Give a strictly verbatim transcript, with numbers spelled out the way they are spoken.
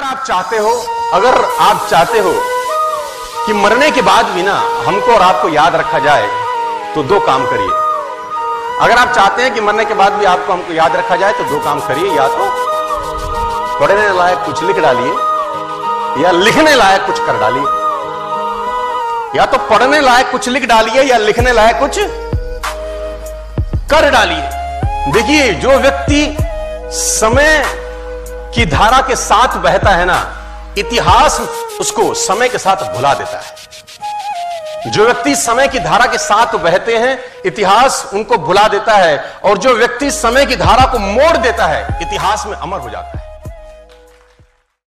अगर आप चाहते हो अगर आप चाहते हो कि मरने के बाद भी ना हमको और आपको याद रखा जाए तो दो काम करिए। अगर आप चाहते हैं कि मरने के बाद भी आपको हमको याद रखा जाए तो दो काम करिए, या तो पढ़ने लायक कुछ लिख डालिए या लिखने लायक कुछ कर डालिए। या तो पढ़ने लायक कुछ लिख डालिए या लिखने लायक कुछ कर डालिए। देखिए, जो व्यक्ति समय की धारा के साथ बहता है ना, इतिहास उसको समय के साथ भुला देता है। जो व्यक्ति समय की धारा के साथ बहते हैं, इतिहास उनको भुला देता है, और जो व्यक्ति समय की धारा को मोड़ देता है, इतिहास में अमर हो जाता है।